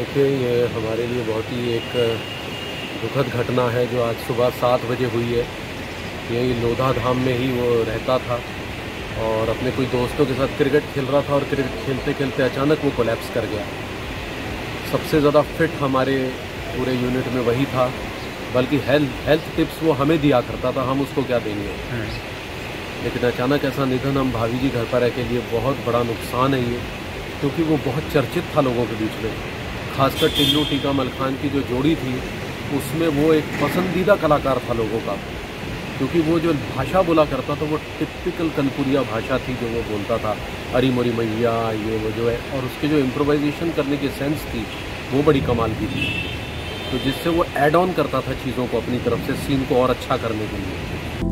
देखिए, ये हमारे लिए बहुत ही एक दुखद घटना है जो आज सुबह 7 बजे हुई है। यही लोधा धाम में ही वो रहता था और अपने कोई दोस्तों के साथ क्रिकेट खेल रहा था और क्रिकेट खेलते खेलते अचानक वो कोलैप्स कर गया। सबसे ज़्यादा फिट हमारे पूरे यूनिट में वही था, बल्कि हेल्थ टिप्स वो हमें दिया करता था, हम उसको क्या देंगे। लेकिन अचानक ऐसा निधन हम भाभी जी घर पर रह के लिए बहुत बड़ा नुकसान है ये, क्योंकि वो बहुत चर्चित था लोगों के बीच में। खासकर टिल्लू टीका मलखान की जो जोड़ी थी उसमें वो एक पसंदीदा कलाकार था लोगों का, क्योंकि वो जो भाषा बोला करता था वो टिपिकल कनपुरिया भाषा थी जो वो बोलता था, अरी मोरी मैया ये वो जो है, और उसके जो इम्प्रोवाइजेशन करने की सेंस थी वो बड़ी कमाल की थी, तो जिससे वो ऐड ऑन करता था चीज़ों को अपनी तरफ से सीन को और अच्छा करने के लिए।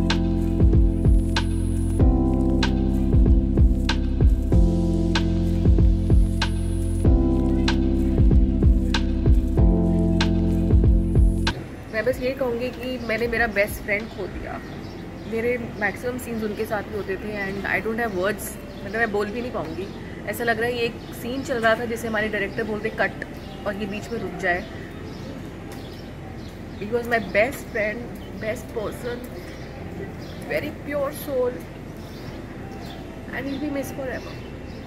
मैं बस ये कहूँगी कि मैंने मेरा बेस्ट फ्रेंड खो दिया। मेरे मैक्सिमम सीन्स उनके साथ ही होते थे and I don't have words, मतलब मैं बोल भी नहीं पाऊँगी। ऐसा लग रहा है ये एक सीन चल रहा था जिसे हमारे डायरेक्टर बोलते कट और ये बीच में रुक जाए। He was my best friend, best person, very pure soul and will be miss forever.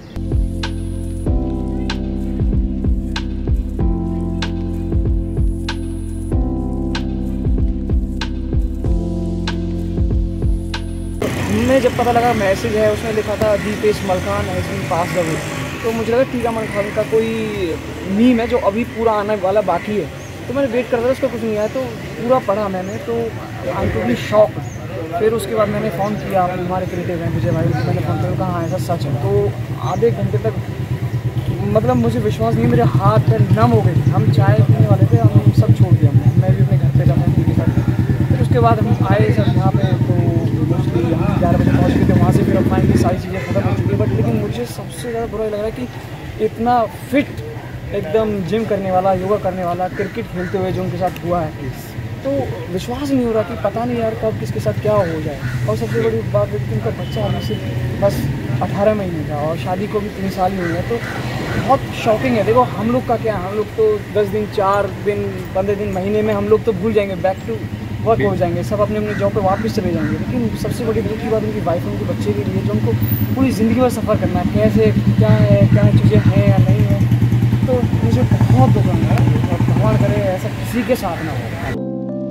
हमने जब पता लगा मैसेज है उसमें लिखा था Dipesh Malkhan has been passed away, तो मुझे लगा टीका मलखान का कोई मीम है जो अभी पूरा आने वाला बाकी है, तो मैंने वेट करता था उसका कुछ नहीं आया, तो पूरा पढ़ा मैंने, तो आई एम टोटली शॉक। फिर उसके बाद मैंने फ़ोन किया हमारे क्रिएटिव हैं विजय भाई, मैंने फ़ोन किया, कहा हाँ ऐसा सच है। तो आधे घंटे तक मतलब मुझे विश्वास नहीं, मेरे हाथ पैर नम हो गए। हम चाय पीने वाले थे, हम सब छोड़ दिया, मैं भी अपने घर पे जाना के साथ। फिर उसके बाद हम आए सब यहाँ पे, तो 11 बजे पहुँच गए थे वहाँ से। फिर अब फाइनली सारी चीज़ें ख़त्म हो चुकी है, बट लेकिन मुझे सबसे ज़्यादा बुरा लग रहा है कि इतना फिट, एकदम जिम करने वाला, योगा करने वाला, क्रिकेट खेलते हुए जो उनके साथ हुआ है, तो विश्वास नहीं हो रहा कि पता नहीं यार कब किसके साथ क्या हो जाए। और सबसे बड़ी बात है कि उनका बच्चा अभी से बस 18 महीने का और शादी को भी 3 साल ही हुए हैं, तो बहुत शॉकिंग है। देखो हम लोग का क्या है, हम लोग तो 10 दिन 4 दिन 15 दिन महीने में हम लोग तो भूल जाएंगे, बैक टू वर्क हो जाएंगे, सब अपने अपने जॉब पे वापस चले जाएंगे। लेकिन सबसे बड़ी दुख की बात उनकी वाइफ, उनके बच्चे के लिए जो उनको पूरी ज़िंदगी भर सफ़र करना है, कैसे क्या है, क्या चीज़ें हैं या नहीं है, तो मुझे बहुत दुख लग रहा है। और भगवान करे ऐसा किसी के साथ ना हो।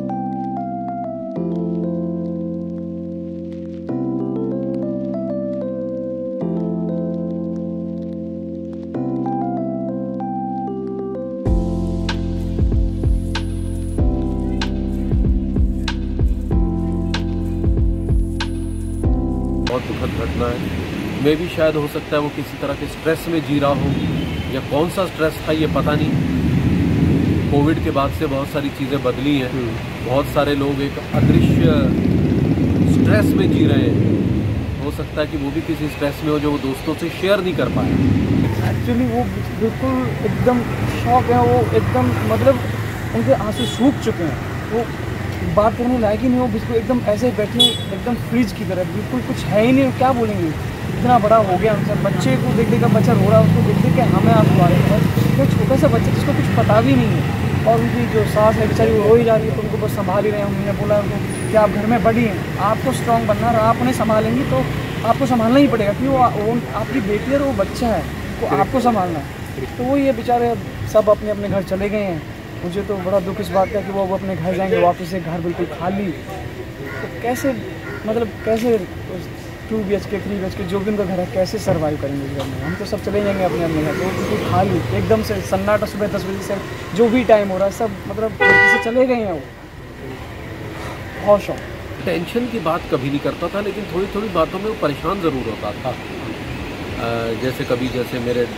बहुत दुखद घटना है। मे भी शायद हो सकता है वो किसी तरह के स्ट्रेस में जी रहा हो, या कौन सा स्ट्रेस था ये पता नहीं। कोविड के बाद से बहुत सारी चीज़ें बदली हैं, बहुत सारे लोग एक अदृश्य स्ट्रेस में जी रहे हैं। हो सकता है कि वो भी किसी स्ट्रेस में हो जो वो दोस्तों से शेयर नहीं कर पाया। एक्चुअली वो बिल्कुल एकदम शॉक है, वो एकदम मतलब उनके आंसू सूख चुके हैं, वो बात करने लायक ही नहीं, वो बिल्कुल एकदम ऐसे बैठे एकदम फ्रिज की तरह, बिल्कुल कुछ है ही नहीं, क्या बोलेंगे। इतना बड़ा हो गया उनसे, बच्चे को देख देख कर बच्चा रो रहा है, उसको देख देख के हमें आंसू आ रहे हैं। तो छोटा सा बच्चा जिसको कुछ पता भी नहीं है, और उनकी जो सास है बेचारी वो रो ही जा रही है, तो उनको बस संभाल ही रहे हैं। उन्होंने बोला उनको कि आप घर में बड़ी हैं, आपको स्ट्रॉन्ग बनना है, आप उन्हें संभालेंगी तो आपको संभालना ही पड़ेगा, क्योंकि वो आपकी बेटी है और वो बच्चा है, तो आपको संभालना है। तो वो ये बेचारे सब अपने अपने घर चले गए हैं। मुझे तो बड़ा दुख इस बात का कि वो अपने घर जाएंगे वापस से, घर बिल्कुल खाली, तो कैसे मतलब कैसे 2 BHK 3 BHK जो भी उनका घर है कैसे सर्वाइव करेंगे इस घर में। हम तो सब चले जाएंगे अपने अपने घर, तो बिल्कुल खाली एकदम से सन्नाटा, सुबह 10 बजे से जो भी टाइम हो रहा है सब मतलब से चले गए हैं। वो बहुत शौक। टेंशन की बात कभी नहीं करता था, लेकिन थोड़ी थोड़ी बातों में वो परेशान ज़रूर होता था। जैसे कभी जैसे मेरे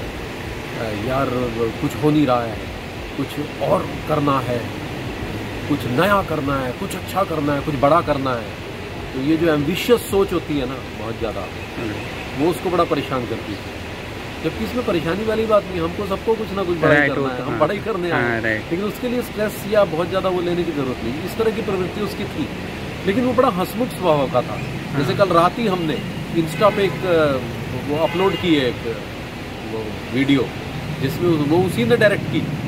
यार कुछ हो नहीं रहा है, कुछ और करना है, कुछ नया करना है, कुछ अच्छा करना है, कुछ बड़ा करना है, तो ये जो एम्बिशियस सोच होती है ना बहुत ज़्यादा, वो उसको बड़ा परेशान करती है। जबकि इसमें परेशानी वाली बात नहीं, हमको सबको कुछ ना कुछ पढ़ाई करना है, हम पढ़ाई करने आए हैं, लेकिन उसके लिए स्ट्रेस या बहुत ज़्यादा वो लेने की ज़रूरत नहीं। इस तरह की प्रवृत्ति उसकी थी, लेकिन वो बड़ा हंसमुख स्वभाव का था। जैसे कल रात ही हमने इंस्टा पे एक वो अपलोड की है एक वो वीडियो, जिसमें वो उसी ने डायरेक्ट की।